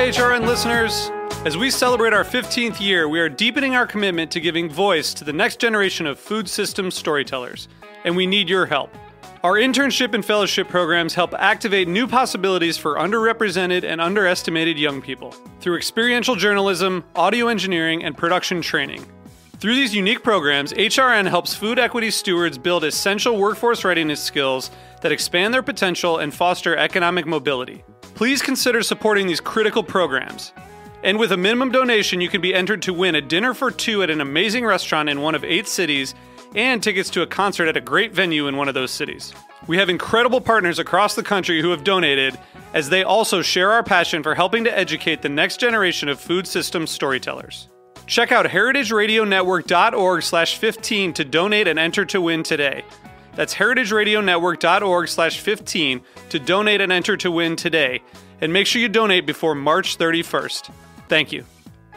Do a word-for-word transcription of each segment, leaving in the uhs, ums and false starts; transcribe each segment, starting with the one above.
H R N listeners. As we celebrate our fifteenth year, we are deepening our commitment to giving voice to the next generation of food systems storytellers, and we need your help. Our internship and fellowship programs help activate new possibilities for underrepresented and underestimated young people through experiential journalism, audio engineering, and production training. Through these unique programs, H R N helps food equity stewards build essential workforce readiness skills that expand their potential and foster economic mobility. Please consider supporting these critical programs. And with a minimum donation, you can be entered to win a dinner for two at an amazing restaurant in one of eight cities and tickets to a concert at a great venue in one of those cities. We have incredible partners across the country who have donated, as they also share our passion for helping to educate the next generation of food systems storytellers. Check out heritageradionetwork.org slash 15 to donate and enter to win today. That's heritageradionetwork.org slash 15 to donate and enter to win today. And make sure you donate before March thirty-first. Thank you.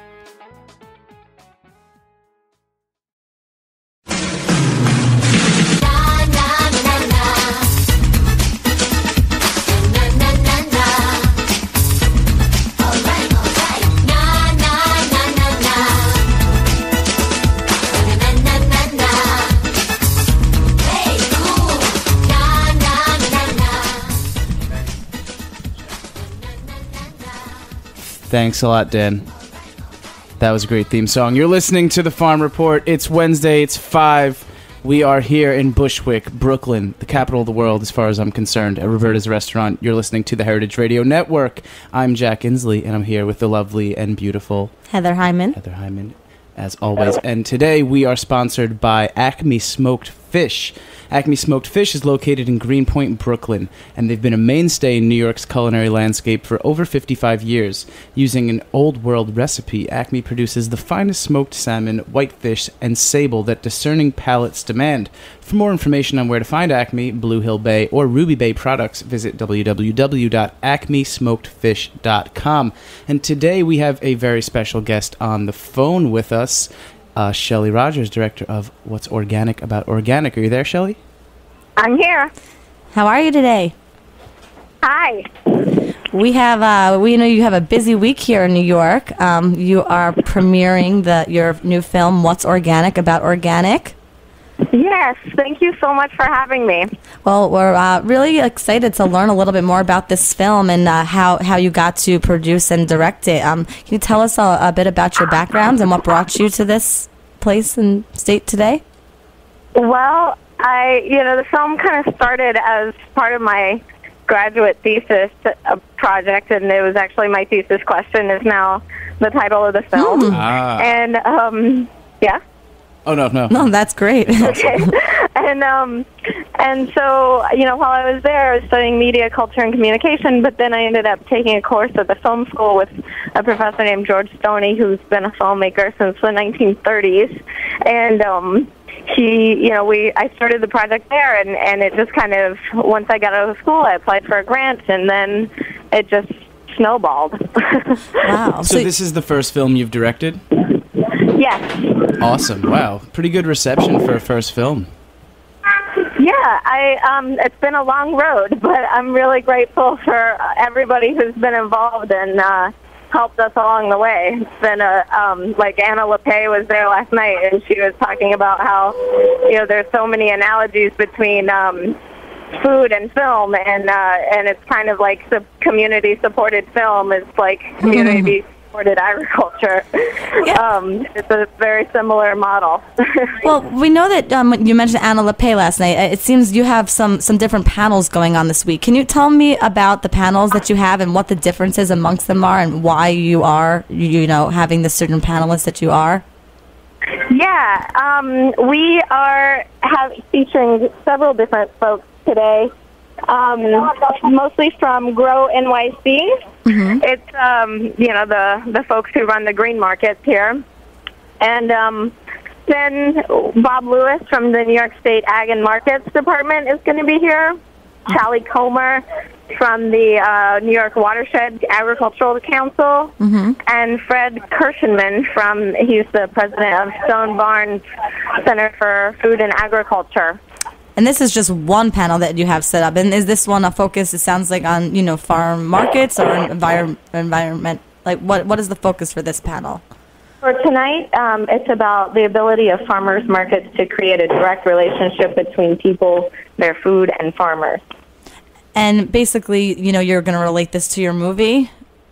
Thanks a lot, Dan. That was a great theme song. You're listening to The Farm Report. It's Wednesday. It's five. We are here in Bushwick, Brooklyn, the capital of the world as far as I'm concerned, at Roberta's Restaurant. You're listening to the Heritage Radio Network. I'm Jack Inslee, and I'm here with the lovely and beautiful Heather Hyman. Heather Hyman, as always. And today we are sponsored by Acme Smoked Fish. Acme Smoked Fish is located in Greenpoint, Brooklyn, and they've been a mainstay in New York's culinary landscape for over fifty-five years. Using an old-world recipe, Acme produces the finest smoked salmon, whitefish, and sable that discerning palates demand. For more information on where to find Acme, Blue Hill Bay, or Ruby Bay products, visit w w w dot acme smoked fish dot com. And today we have a very special guest on the phone with us. Uh, Shelley Rogers, director of What's Organic About Organic. Are you there, Shelley? I'm here. How are you today? Hi. We have, uh, we know you have a busy week here in New York. Um, you are premiering the your new film, What's Organic About Organic. Yes, thank you so much for having me. Well, we're uh, really excited to learn a little bit more about this film and uh, how, how you got to produce and direct it. Um, can you tell us a, a bit about your background and what brought you to this place and state today? Well, I, you know, the film kind of started as part of my graduate thesis uh, project, and it was actually my thesis question is now the title of the film. Mm. Ah. And, um, yeah. Oh, no, no. No, that's great. Okay. And um, and so, you know, while I was there, I was studying media, culture, and communication, but then I ended up taking a course at the film school with a professor named George Stoney, who's been a filmmaker since the nineteen thirties. And um, he, you know, we I started the project there, and, and it just kind of, once I got out of school, I applied for a grant, and then it just snowballed. Wow. So this is the first film you've directed? Yes. Awesome. Wow. Pretty good reception for a first film. Yeah, I um, it's been a long road, but I'm really grateful for everybody who's been involved and uh, helped us along the way. It's been a, um, like Anna LePay was there last night, and she was talking about how, you know, there's so many analogies between um, food and film, and uh, and it's kind of like the community-supported film is like community supported agriculture. Yeah. Um, it's a very similar model. Well, we know that um, you mentioned Anna LePay last night. It seems you have some, some different panels going on this week. Can you tell me about the panels that you have and what the differences amongst them are and why you are, you know, having the certain panelists that you are? Yeah, um, we are have, featuring several different folks today, um, mostly from Grow N Y C. Mm-hmm. It's, um, you know, the, the folks who run the green markets here. And um, then Bob Lewis from the New York State Ag and Markets Department is going to be here. Callie Comer from the uh, New York Watershed Agricultural Council, mm-hmm. and Fred Kirshenman from, he's the president of Stone Barns Center for Food and Agriculture. And this is just one panel that you have set up. And is this one a focus, it sounds like, on, you know, farm markets or envir- environment, Like, what what is the focus for this panel? For tonight, um, it's about the ability of farmers markets to create a direct relationship between people, their food, and farmers. And basically, you know, you're going to relate this to your movie?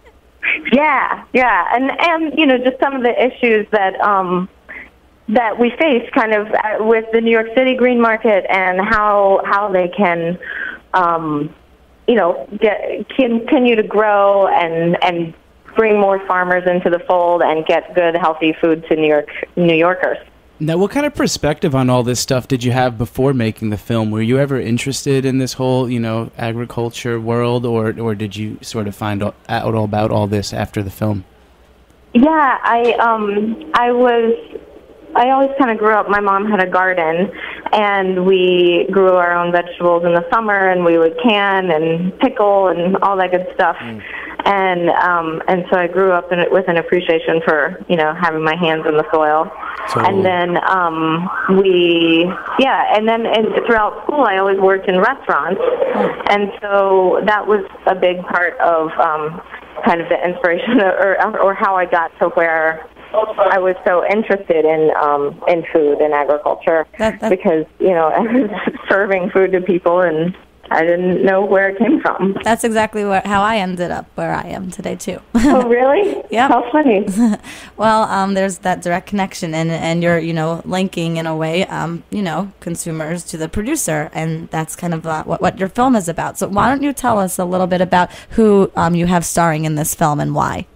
Yeah, yeah. And, and you know, just some of the issues that um, that we face kind of with the New York City green market and how how they can, um, you know, get, continue to grow and and bring more farmers into the fold and get good, healthy food to New York New Yorkers. Now, what kind of perspective on all this stuff did you have before making the film? Were you ever interested in this whole, you know, agriculture world, or or did you sort of find out all about all this after the film? Yeah, I um I was I always kind of grew up. My mom had a garden, and we grew our own vegetables in the summer, and we would can and pickle and all that good stuff. Mm. And um, and so I grew up in it with an appreciation for, you know, having my hands in the soil. Totally. And then um, we, yeah, and then and throughout school I always worked in restaurants. And so that was a big part of um, kind of the inspiration or, or how I got to where I was so interested in um, in food and agriculture, that, because, you know, I was serving food to people and I didn't know where it came from. That's exactly what, how I ended up where I am today, too. Oh, really? Yeah. How funny. Well, um, there's that direct connection, and, and you're, you know, linking, in a way, um, you know, consumers to the producer, and that's kind of uh, what, what your film is about. So why don't you tell us a little bit about who um, you have starring in this film and why?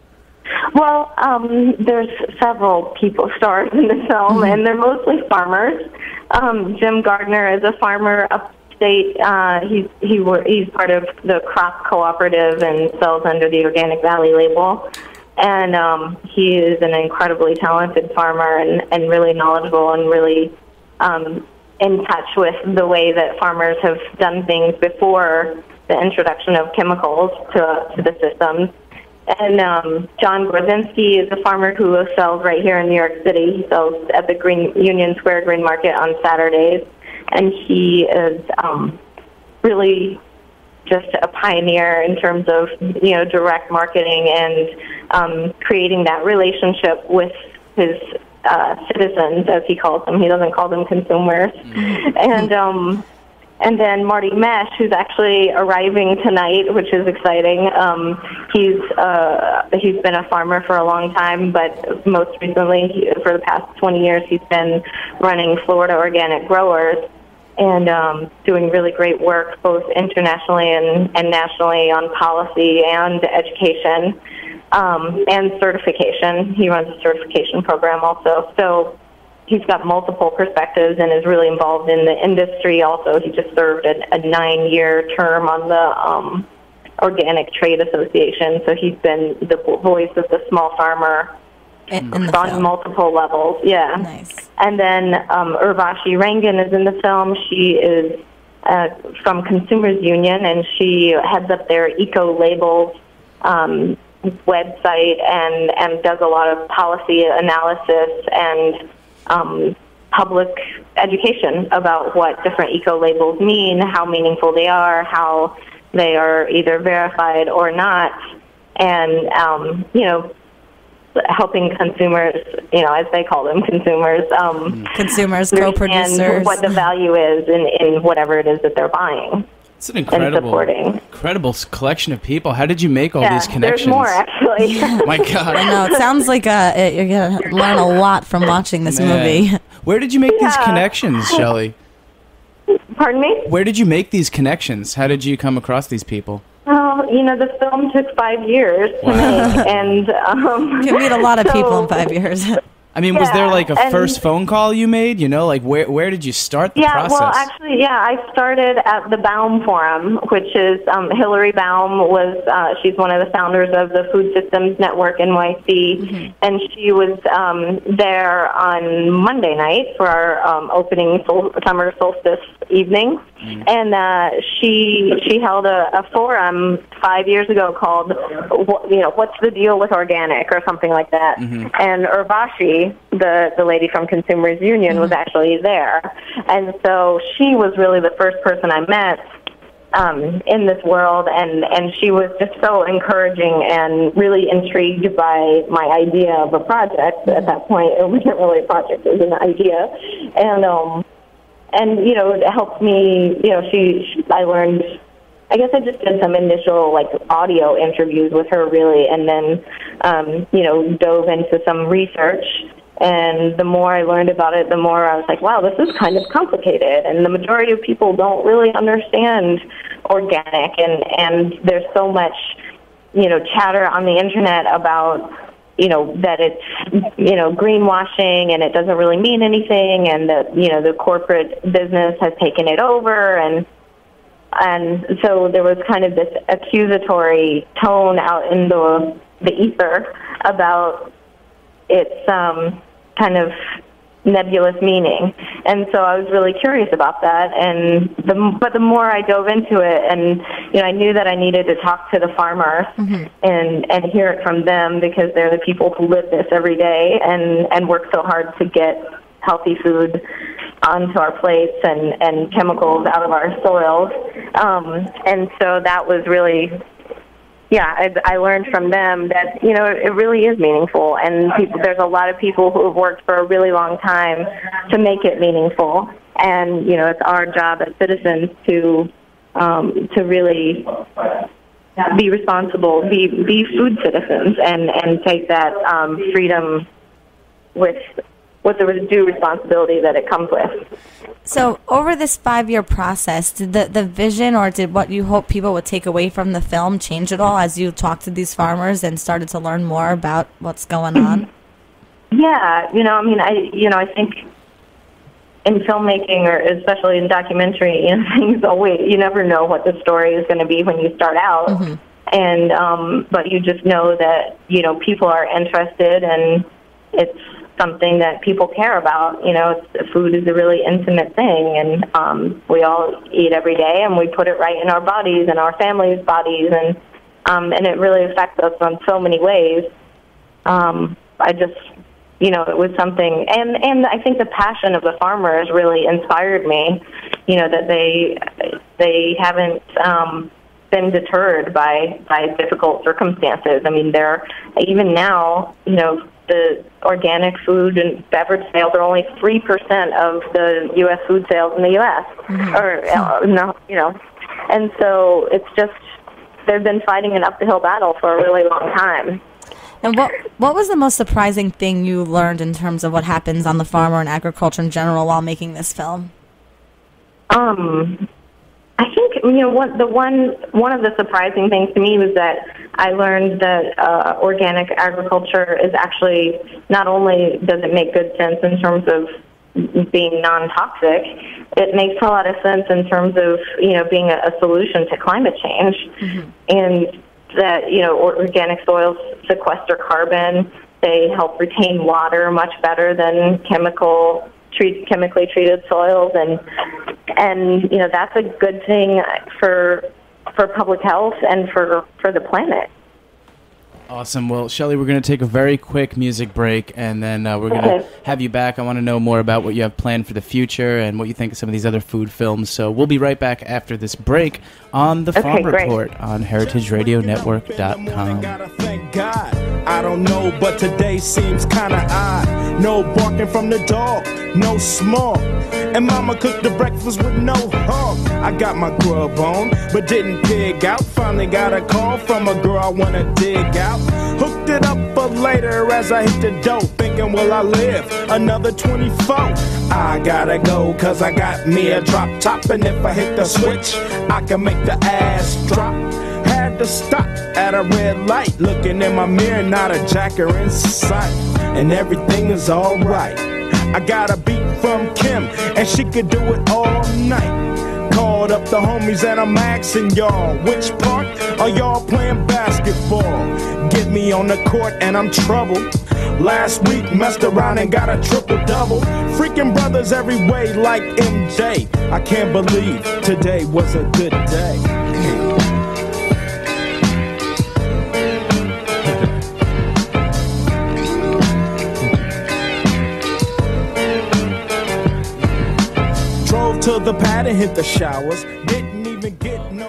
Well, um, there's several people stars in the film, mm-hmm. and they're mostly farmers. Um, Jim Gardner is a farmer up State. Uh, he's he he's part of the crop cooperative and sells under the Organic Valley label, and um, he is an incredibly talented farmer and, and really knowledgeable and really um, in touch with the way that farmers have done things before the introduction of chemicals to to the systems. And um, John Gorzinski is a farmer who sells right here in New York City. He sells at the Green Union Square Green Market on Saturdays. And he is um, really just a pioneer in terms of, you know, direct marketing and um, creating that relationship with his uh, citizens, as he calls them. He doesn't call them consumers. Mm-hmm. And um, and then Marty Mesh, who's actually arriving tonight, which is exciting. Um, he's uh, he's been a farmer for a long time, but most recently, he, for the past twenty years, he's been running Florida Organic Growers and um, doing really great work both internationally and, and nationally on policy and education um, and certification. He runs a certification program also. So he's got multiple perspectives and is really involved in the industry also. He just served a, a nine-year term on the um, Organic Trade Association, so he's been the voice of the small farmer in, in the on film. Multiple levels. Yeah. Nice. And then um, Urvashi Rangan is in the film. She is uh, from Consumers Union, and she heads up their eco-labels um, website and, and does a lot of policy analysis and um, public education about what different eco-labels mean, how meaningful they are, how they are either verified or not, and, um, you know, helping consumers, you know, as they call them, consumers, um, consumers, co-producers, what the value is in, in whatever it is that they're buying. It's an incredible, incredible collection of people. How did you make all yeah, these connections? There's more, actually. Oh my God. I know. It sounds like uh, it, you're going to learn a lot from watching this Man. movie. Where did you make yeah. these connections, Shelley? Pardon me? Where did you make these connections? How did you come across these people? Well, you know, the film took five years to wow. make, and um, you can meet a lot of so, people in five years. I mean, yeah, was there like a and, first phone call you made? You know, like where where did you start the yeah, process? well, actually, yeah, I started at the Baum Forum, which is um, Hillary Baum was uh, she's one of the founders of the Food Systems Network N Y C, mm-hmm. and she was um, there on Monday night for our um, opening sol- summer solstice evening, mm-hmm. and uh, she she held a, a forum five years ago called, you know, what's the deal with organic or something like that, mm-hmm. and Urvashi, the the lady from Consumers Union, mm-hmm. was actually there, and so she was really the first person I met um, in this world, and, and she was just so encouraging and really intrigued by my idea of a project. At that point, it wasn't really a project, it was an idea. And, um, and you know, it helped me, you know, she, she I learned, I guess I just did some initial, like, audio interviews with her, really, and then, um, you know, dove into some research. And the more I learned about it, the more I was like, wow, this is kind of complicated. And the majority of people don't really understand organic. And, and there's so much, you know, chatter on the internet about, you know, that it's, you know, greenwashing and it doesn't really mean anything. And that, you know, the corporate business has taken it over. And, and so there was kind of this accusatory tone out in the, the ether about its um, kind of nebulous meaning. And so I was really curious about that. And the, but the more I dove into it, and you know, I knew that I needed to talk to the farmers mm-hmm. and, and hear it from them, because they're the people who live this every day and, and work so hard to get healthy food onto our plates and, and chemicals out of our soils. Um, and so that was really... Yeah, I, I learned from them that, you know, it really is meaningful, and people, there's a lot of people who have worked for a really long time to make it meaningful, and, you know, it's our job as citizens to um, to really be responsible, be be food citizens, and, and take that um, freedom with with the due responsibility that it comes with. So over this five-year process, did the, the vision or did what you hope people would take away from the film change at all as you talked to these farmers and started to learn more about what's going on? Yeah, you know, I mean, I you know, I think in filmmaking, or especially in documentary, you know, things always, you never know what the story is going to be when you start out. Mm-hmm. And um, but you just know that, you know, people are interested, and it's something that people care about. You know, it's, food is a really intimate thing, and um, we all eat every day, and we put it right in our bodies and our families' bodies, and um, and it really affects us on so many ways. Um, I just, you know, it was something, and, and I think the passion of the farmers really inspired me, you know, that they they haven't um, been deterred by, by difficult circumstances. I mean, they're, even now, you know, the organic food and beverage sales are only three percent of the U S food sales in the U S Mm-hmm. Or, uh, no, you know, and so it's just, they've been fighting an uphill battle for a really long time. And what what was the most surprising thing you learned in terms of what happens on the farm or in agriculture in general while making this film? Um, I think, you know, one, the one one of the surprising things to me was that I learned that uh, organic agriculture is actually, not only does it make good sense in terms of being non-toxic, it makes a lot of sense in terms of, you know, being a, a solution to climate change. Mm-hmm. And that, you know, organic soils sequester carbon. They help retain water much better than chemical treat, chemically treated soils, and and you know, that's a good thing for for public health and for for the planet. Awesome. Well, Shelley, we're going to take a very quick music break, and then uh, we're going to okay. have you back. I want to know more about what you have planned for the future and what you think of some of these other food films. So we'll be right back after this break on The Farm okay, Report on heritage radio network dot com. Thank God. I don't know, but today seems kind of odd. No barking from the dog, no small. And mama cooked the breakfast with no hog. I got my grub on, but didn't pig out. Finally got a call from a girl I wanna dig out. Hooked it up for later as I hit the dough, thinking, will I live another twenty-four? I gotta go, cause I got me a drop top, and if I hit the switch, I can make the ass drop. Had to stop at a red light, looking in my mirror, not a jacker in sight, and everything is alright. I got a beat from Kim, and she could do it all night. Called up the homies and I'm asking y'all, which part are y'all playing basketball? Get me on the court and I'm troubled. Last week messed around and got a triple-double. Freaking brothers every way like M J. I can't believe today was a good day. To the pad and hit the showers. Didn't even get no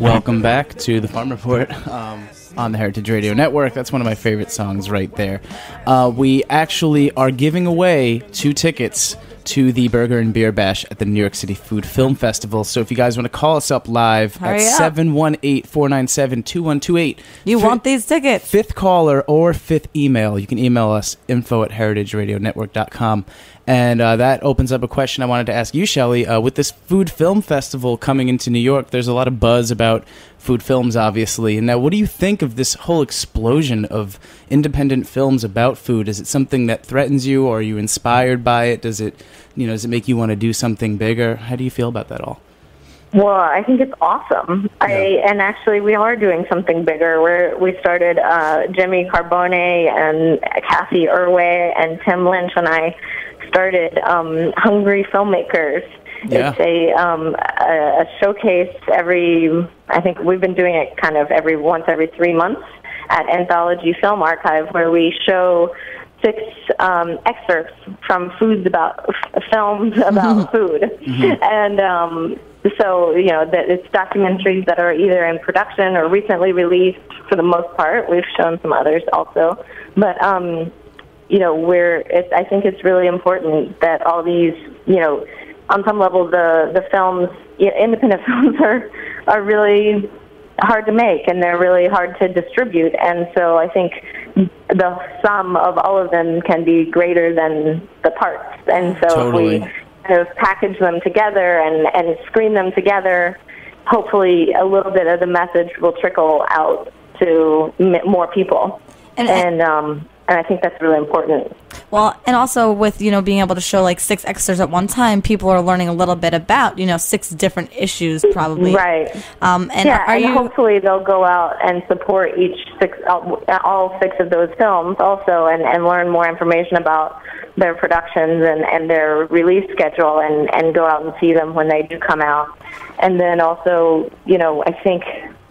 Welcome back to the Farm Report um, on the Heritage Radio Network. That's one of my favorite songs right there. Uh, we actually are giving away two tickets to the Burger and Beer Bash at the New York City Food Film Festival. So if you guys want to call us up live Hurry at up. seven one eight, four nine seven, two one two eight. You Fi- want these tickets? Fifth caller or fifth email. You can email us info at heritage radio network dot com. And uh, that opens up a question I wanted to ask you, Shelley. Uh, with this Food Film Festival coming into New York, there's a lot of buzz about food films, obviously. And now, what do you think of this whole explosion of independent films about food? Is it something that threatens you, or are you inspired by it? Does it, you know, does it make you want to do something bigger? How do you feel about that all? Well, I think it's awesome. Yeah. I and actually we are doing something bigger. We're we started uh, Jimmy Carbone and Kathy Irway and Tim Lynch and I started um, Hungry Filmmakers. Yeah. It's a, um, a a showcase every. I think we've been doing it kind of every once every three months at Anthology Film Archive, where we show six um, excerpts from foods about f- films about food, Mm-hmm. and um, so you know that it's documentaries that are either in production or recently released. For the most part, we've shown some others also, but um, you know we're. It's, I think it's really important that all these you know. On some level, the the films, yeah, independent films, are are really hard to make, and they're really hard to distribute. And so, I think the sum of all of them can be greater than the parts. And so, Totally. if we kind of package them together and and screen them together, hopefully, a little bit of the message will trickle out to m- more people. And- And um, and I think that's really important. Well, and also with, you know, being able to show like six extras at one time, people are learning a little bit about, you know, six different issues probably. Right. Um, and yeah, are and you... hopefully they'll go out and support each six, all, all six of those films also, and, and learn more information about their productions and, and their release schedule, and, and go out and see them when they do come out. And then also, you know, I think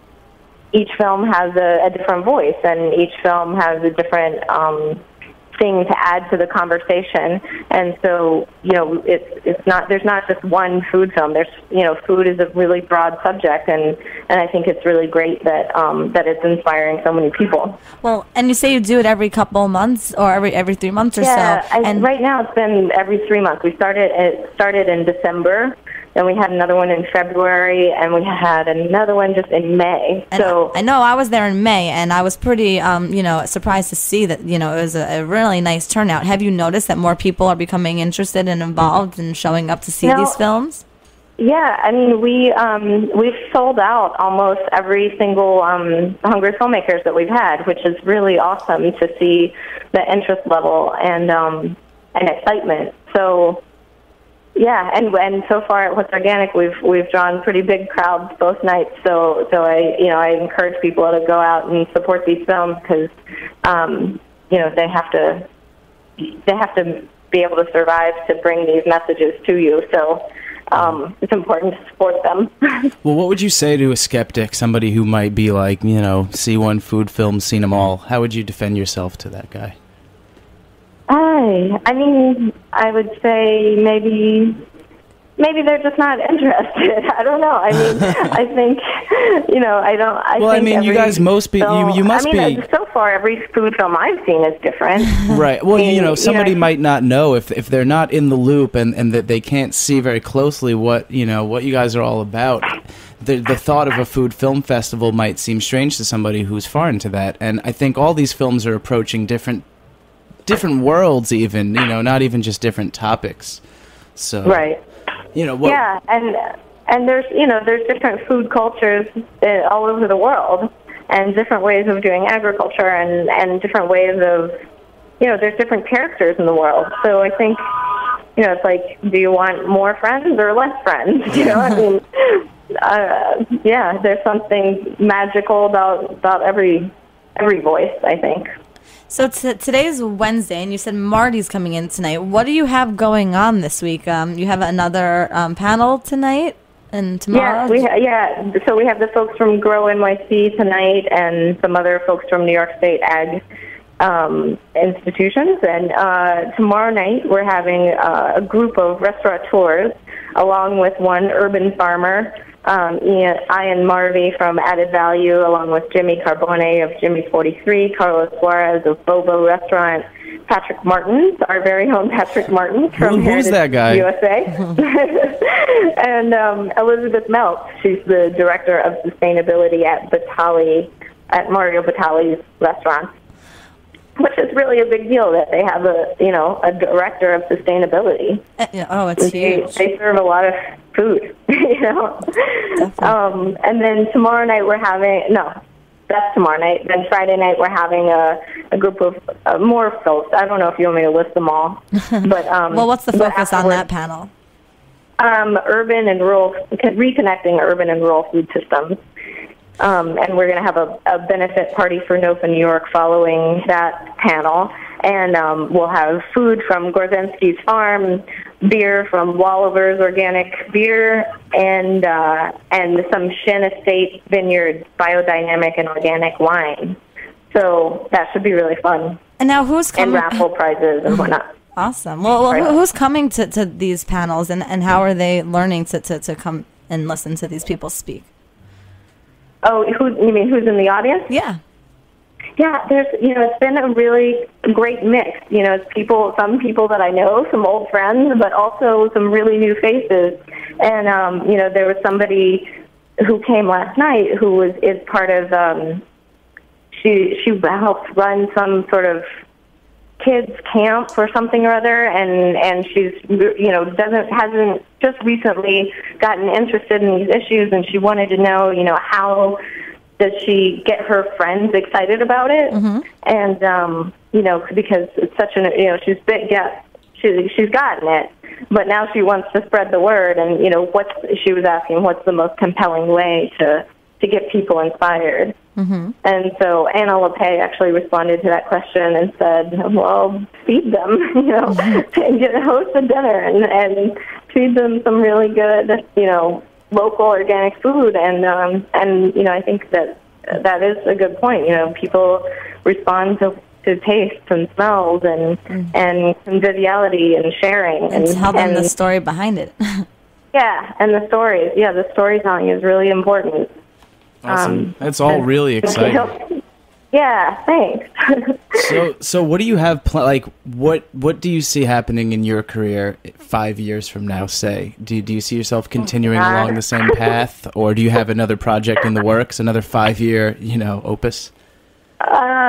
each film has a, a different voice, and each film has a different um, thing to add to the conversation. And so, you know, it's it's not there's not just one food film. There's you know, food is a really broad subject, and, and I think it's really great that um, that it's inspiring so many people. Well, and you say you do it every couple months or every every three months or Yeah, so. I, And right now it's been every three months. We started it started in December. Then we had another one in February, and we had another one just in May. And so I know I was there in May, and I was pretty, um, you know, surprised to see that, you know, it was a, a really nice turnout. Have you noticed that more people are becoming interested and involved and showing up to see No. these films? yeah, I mean we um, we've sold out almost every single um, Hungry Filmmakers that we've had, which is really awesome to see the interest level and um, and excitement. So. Yeah, and and so far at What's Organic, we've we've drawn pretty big crowds both nights. So so I you know I encourage people to go out and support these films because um, you know they have to they have to be able to survive to bring these messages to you. So um, it's important to support them. Well, what would you say to a skeptic, somebody who might be like, you know, see one food film, seen them all? How would you defend yourself to that guy? I, I mean, I would say maybe, maybe they're just not interested. I don't know. I mean, I think, you know, I don't. I Well, I think mean, you every guys most be- you- film- you must I mean, be- uh, so far, every food film I've seen is different. Right. Well, I mean, you know, somebody you know, might not know if if they're not in the loop and, and that they can't see very closely what, you know, what you guys are all about. The the thought of a food film festival might seem strange to somebody who's foreign to that. And I think all these films are approaching different different worlds even, you know, not even just different topics. So Right. You know, what Yeah, and and there's you know there's different food cultures uh, all over the world, and different ways of doing agriculture, and and different ways of you know there's different characters in the world. So I think you know it's like, do you want more friends or less friends? You know, I mean, uh, yeah, there's something magical about about every every voice, I think. So t- today's Wednesday, and you said Marty's coming in tonight. What do you have going on this week? Um, you have another um, panel tonight and tomorrow? Yeah, we ha- yeah. So we have the folks from Grow N Y C tonight, and some other folks from New York State Ag um, institutions. And uh, tomorrow night we're having uh, a group of restaurateurs, along with one urban farmer, um, Ian, Ian Marvey from Added Value, along with Jimmy Carbone of Jimmy's forty-three, Carlos Suarez of Bobo Restaurant, Patrick Martins, our very own Patrick Martins from Who, who's Heritage that guy? U S A, and um, Elizabeth Meltz. She's the director of sustainability at Batali, at Mario Batali's restaurant, which is really a big deal that they have a you know a director of sustainability. Uh, yeah, oh, it's they, huge. They serve a lot of food, you know. Um, and then tomorrow night we're having no. That's tomorrow night. Then Friday night we're having a, a group of uh, more folks. I don't know if you want me to list them all. But um, well, what's the but focus on that panel? Um, urban and rural, reconnecting urban and rural food systems. Um, and we're going to have a, a benefit party for NOFA New York following that panel. And um, we'll have food from Gorzensky's Farm, beer from Walliver's Organic Beer, and uh, and some Shin Estate Vineyard biodynamic and organic wine. So that should be really fun. And now who's coming? And raffle prizes and whatnot. Awesome. Well, well who, who's coming to, to these panels, and, and how are they learning to, to, to come and listen to these people speak? Oh, who, you mean who's in the audience? Yeah. Yeah, there's, you know, it's been a really great mix. You know, it's people, some people that I know, some old friends, but also some really new faces. And, um, you know, there was somebody who came last night who was, is part of, um, she, she helped run some sort of kids camp or something or other, and, and she's, you know, doesn't, hasn't just recently gotten interested in these issues, and she wanted to know, you know, how does she get her friends excited about it? Mm-hmm. And, um, you know, because it's such an, you know, she's been, yeah, she, she's gotten it, but now she wants to spread the word. And, you know, what's, she was asking, what's the most compelling way to, to get people inspired? Mm-hmm. And so Anna LePay actually responded to that question and said, well, feed them, you know, mm-hmm. and get, host a dinner and, and feed them some really good, you know, local organic food. And, um, and, you know, I think that that is a good point. You know, people respond to, to taste and smells and, mm. and conviviality and sharing. And, and tell them and, the story behind it. Yeah, and the stories. Yeah, the storytelling is really important. Awesome. Um, That's all and, really exciting. Yeah, thanks. so, so what do you have? Pl- like, what what do you see happening in your career five years from now? Say, do do you see yourself continuing God. along the same path, or do you have another project in the works, another five year, you know, opus? Uh,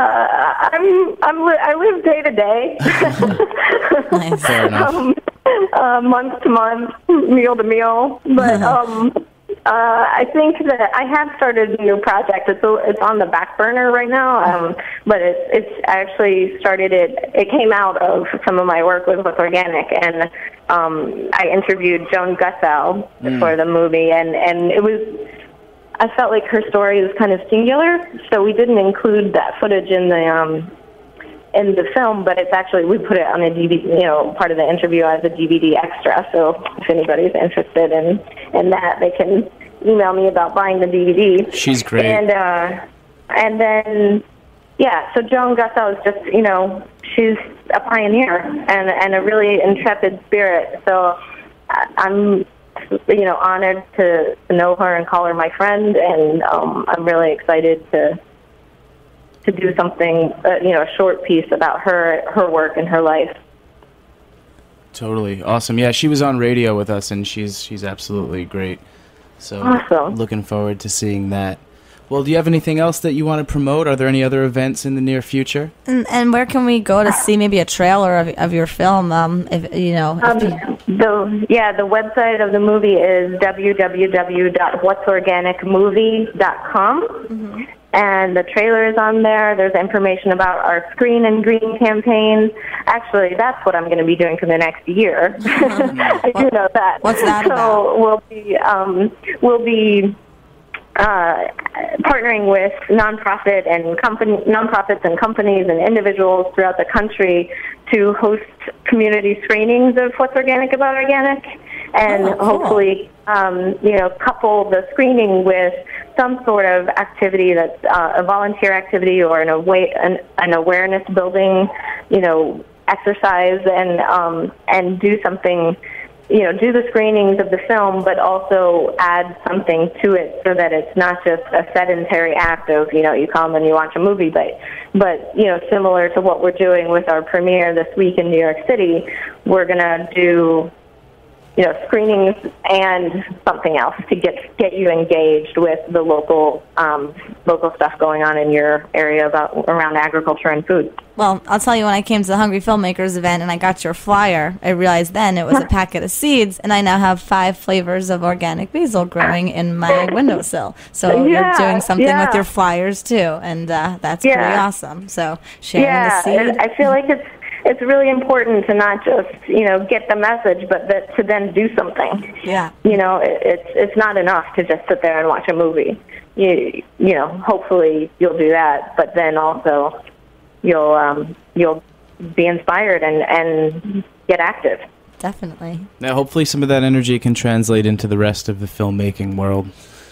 I'm I'm li- I live day to day. Nice. Fair enough. Um, uh, month to month, meal to meal, but um. Uh, I think that I have started a new project. It's a, it's on the back burner right now, um, but it's it's actually started. It it came out of some of my work with What's Organic, and um, I interviewed Joan Gussow mm. for the movie, and and it was. I felt like her story was kind of singular, so we didn't include that footage in the um, in the film, but it's actually we put it on a D V D, you know, part of the interview as a D V D extra. So if anybody's interested in in that, they can email me about buying the D V D. She's great. And uh, and then yeah, so Joan Gussow is just, you know, she's a pioneer and and a really intrepid spirit. So I'm, you know, honored to know her and call her my friend, and um, I'm really excited to. to do something, uh, you know, a short piece about her, her work and her life. Totally. Awesome. Yeah, she was on radio with us, and she's she's absolutely great. So awesome. Looking forward to seeing that. Well, do you have anything else that you want to promote? Are there any other events in the near future? And, and where can we go to see maybe a trailer of, of your film? Um, if you know, if um, you... the yeah, the website of the movie is w w w dot whats organic movie dot com. Mm-hmm. And the trailer is on there. There's information about our Screen and Green campaign. Actually, that's what I'm going to be doing for the next year. I do know that. What's that so about? So we'll be um, we'll be uh, partnering with nonprofit and company nonprofits and companies and individuals throughout the country to host community screenings of What's Organic About Organic, and oh, cool. hopefully, um, you know, couple the screening with some sort of activity that's uh, a volunteer activity or an, awa- an, an awareness building, you know, exercise, and um, and do something you know, do the screenings of the film, but also add something to it so that it's not just a sedentary act of, you know, you come and you watch a movie, but, but you know, similar to what we're doing with our premiere this week in New York City, we're going to do, you know, screenings and something else to get get you engaged with the local um, local stuff going on in your area about around agriculture and food. Well, I'll tell you, when I came to the Hungry Filmmakers event and I got your flyer, I realized then it was a packet of seeds, and I now have five flavors of organic basil growing in my windowsill. So yeah, you're doing something yeah. with your flyers too, and uh, that's yeah. pretty awesome. So sharing yeah, the seed. I feel like it's it's really important to not just, you know, get the message, but that to then do something. Yeah. You know, it, it's it's not enough to just sit there and watch a movie. You you know, hopefully you'll do that, but then also you'll um, you'll be inspired and, and get active. Definitely. Now, hopefully some of that energy can translate into the rest of the filmmaking world.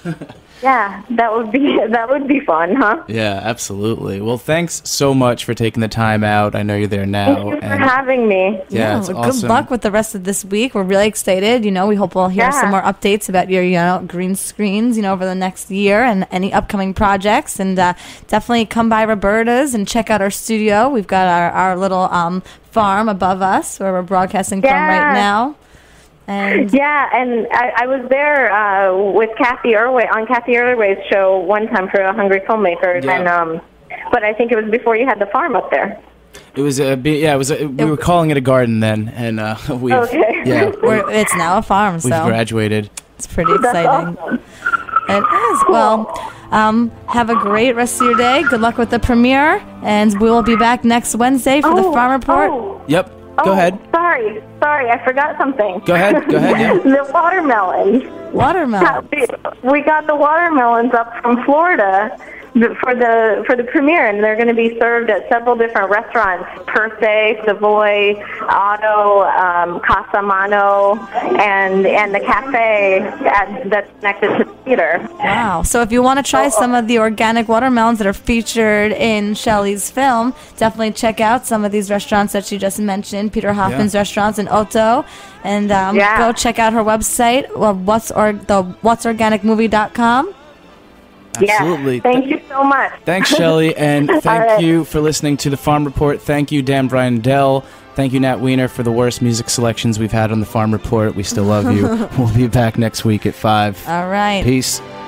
Yeah, that would be that would be fun, huh? Yeah, absolutely. Well, thanks so much for taking the time out. I know you're there now. Thank you for and having me. Yeah, it's well, awesome. Good luck with the rest of this week. We're really excited. You know, we hope we'll hear Yeah. some more updates about your, you know, green screens, you know, over the next year and any upcoming projects. And uh, definitely come by Roberta's and check out our studio. We've got our, our little um, farm above us where we're broadcasting from Yeah. right now. And Yeah, and I, I was there uh, with Kathy Irway on Kathy Irway's show one time for a Hungry Filmmakers, Yeah. and um, but I think it was before you had the farm up there. It was a bit, yeah, it was a, we were calling it a garden then, and uh, we've, Okay. yeah, we're, it's now a farm, we've so graduated. it's pretty That's exciting. awesome. It is. Well, um, have a great rest of your day. Good luck with the premiere, and we will be back next Wednesday for the Oh, Farm Report. Oh, Yep, oh, go ahead. Sorry, sorry, I forgot something. Go ahead, go ahead, yeah. The watermelons. Watermelon. We got the watermelons up from Florida for the for the premiere, and they're going to be served at several different restaurants: Per Se, Savoy, Otto, um, Casa Mano, and and the cafe at, that's connected to the theater. Wow. So if you want to try Oh, oh. some of the organic watermelons that are featured in Shelley's film, definitely check out some of these restaurants that she just mentioned, Peter Hoffman's Yeah. restaurants in Otto. And um, Yeah. go check out her website, well, what's or the what's organic movie dot com. Absolutely. Yeah. Thank you so much. Thanks, Shelley, and thank right. you for listening to the Farm Report. Thank you, Dan Brian Dell. Thank you, Nat Wiener, for the worst music selections we've had on the Farm Report. We still love you. We'll be back next week at five. All right. Peace.